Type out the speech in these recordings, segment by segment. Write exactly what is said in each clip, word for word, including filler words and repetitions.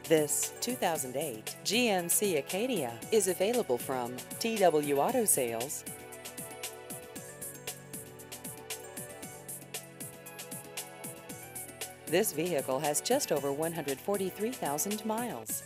This two thousand eight G M C Acadia is available from T W Auto Sales. This vehicle has just over one hundred forty-three thousand miles.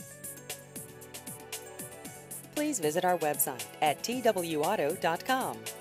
Please visit our website at T W auto dot com.